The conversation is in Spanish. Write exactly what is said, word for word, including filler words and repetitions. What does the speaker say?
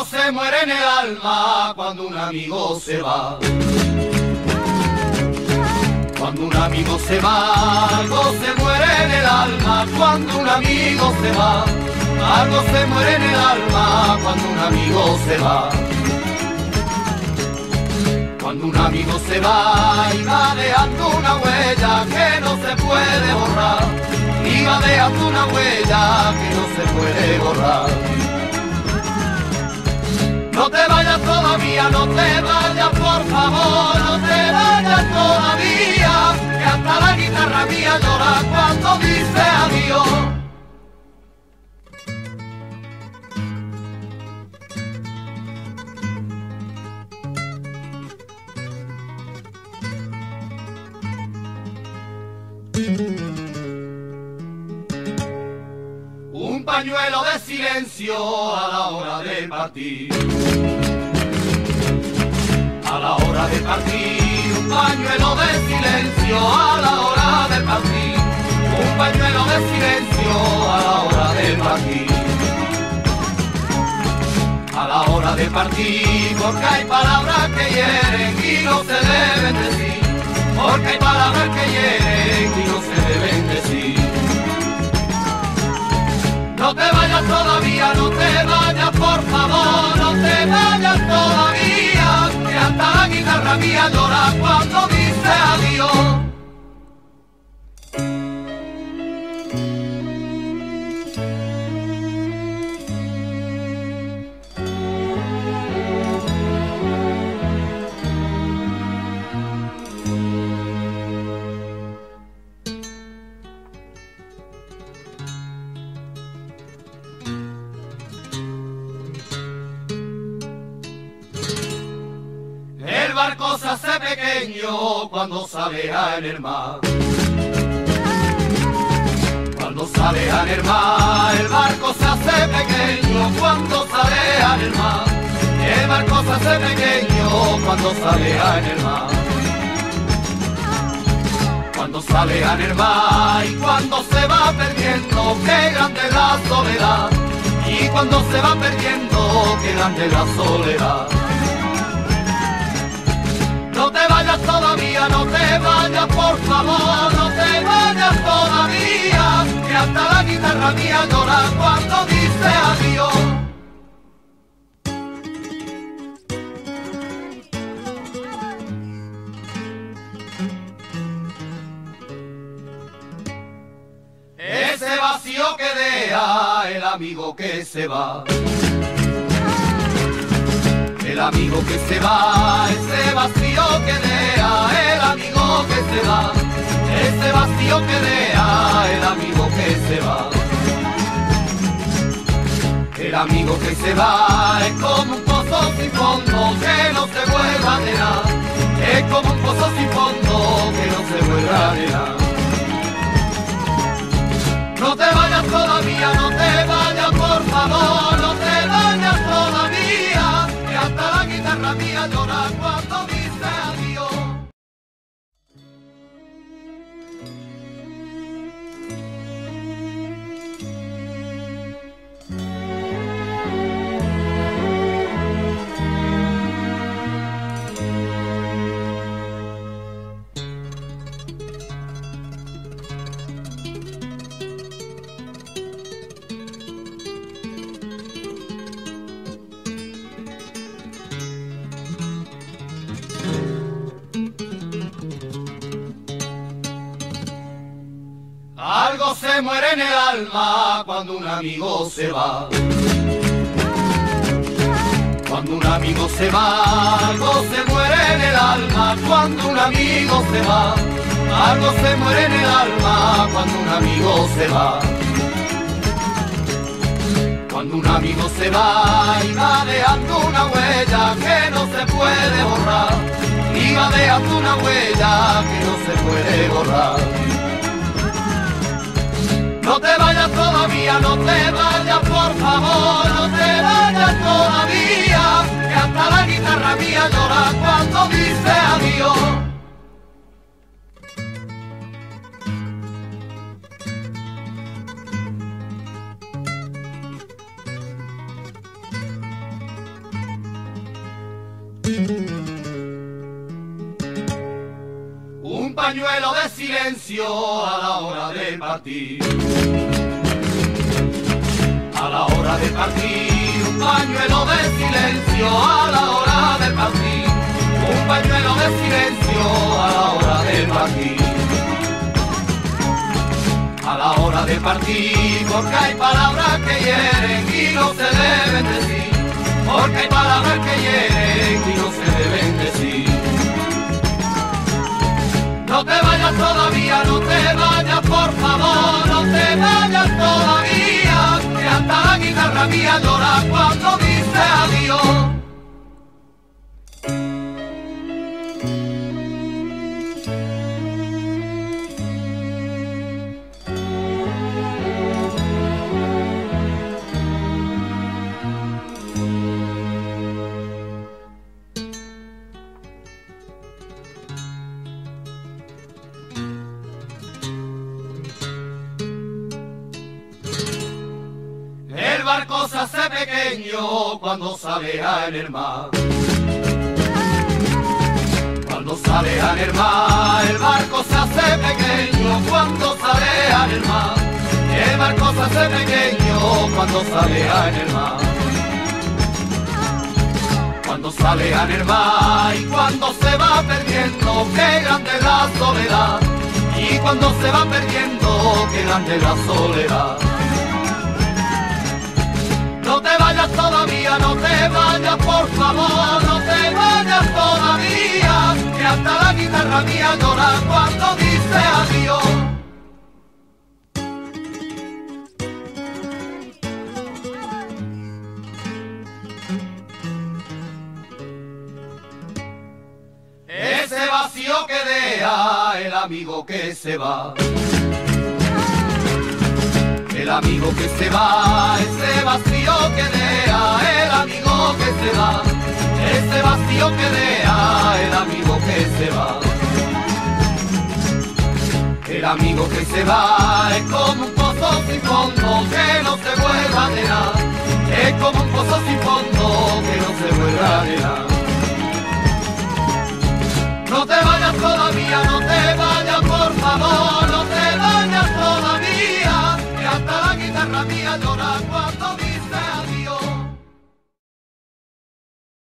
se muere en el alma cuando un amigo se va. Cuando un amigo se va, algo se muere en el alma. Cuando un amigo se va, algo se muere en el alma. Cuando un amigo se va. Cuando un amigo se va y va dejando una huella que no se puede borrar. Y va dejando una huella que no se puede borrar. No te vayas todavía, no te vayas por favor, no te vayas todavía, que hasta la guitarra mía llora cuando dice adiós. Un pañuelo de silencio a la hora de partir. A la hora de partir, un pañuelo de silencio a la hora de partir. Un pañuelo de silencio a la hora de partir. A la hora de partir, porque hay palabras que hieren y no se deben decir. Porque hay palabras que hieren y no se deben decir. No te vayas todavía, no te vayas por favor, no te vayas todavía, que hasta la guitarra mía llora cuando dice adiós. El barco se hace pequeño cuando sale en el mar. Cuando sale en el mar, el barco se hace pequeño cuando sale en el mar. El barco se hace pequeño cuando sale en el mar. Cuando sale en el mar y cuando se va perdiendo, qué grande es la soledad. Y cuando se va perdiendo, qué grande es la soledad. No te vayas todavía, no te vayas por favor, no te vayas todavía, que hasta la guitarra mía llora cuando dice adiós. Ese vacío que deja el amigo que se va. El amigo que se va, ese vacío que deja, el amigo que se va, ese vacío que deja, el amigo que se va. El amigo que se va es como un pozo sin fondo que no se vuelva a llenar. Es como un pozo sin fondo que no se vuelva a llenar. No te vayas todavía, no te vayas por favor, no te vayas todavía, que hasta la guitarra mía llora cuando dice adiós. Algo se muere en el alma cuando un amigo se va. Cuando un amigo se va, algo se muere en el alma cuando un amigo se va. Algo se muere en el alma cuando un amigo se va. Cuando un amigo se va y va dejando una huella que no se puede borrar. Y va dejando una huella que no se puede borrar. No te vayas todavía, no te vayas por favor, no te vayas todavía, que hasta la guitarra mía llora cuando dice adiós. Un pañuelo de silencio a la hora de partir. A la hora de partir, un pañuelo de silencio a la hora de partir. Un pañuelo de silencio a la hora de partir. A la hora de partir, porque hay palabras que hieren y no se deben decir. Porque hay palabras que hieren y no se deben decir. No te vayas todavía, no te vayas por favor, no te vayas todavía, que hasta la guitarra mía llora cuando dice adiós. El barco se hace pequeño cuando sale en el mar. Cuando sale en el mar, el barco se hace pequeño cuando sale en el mar. El barco se hace pequeño cuando sale en el mar. Cuando sale en el mar y cuando se va perdiendo, qué grande es la soledad. Y cuando se va perdiendo, qué grande es la soledad. No te vayas todavía, no te vayas por favor, no te vayas todavía, que hasta la guitarra mía llora cuando dice adiós. Ese vacío que deja el amigo que se va. El amigo que se va, ese vacío que deja, el amigo que se va, ese vacío que deja, el amigo que se va. El amigo que se va es como un pozo sin fondo que no se vuelva a llenar, es como un pozo sin fondo que no se vuelva a llenar. No te vayas todavía, no te vayas por favor, no te vayas todavía, que hasta la guitarra mía llora cuando dice adiós.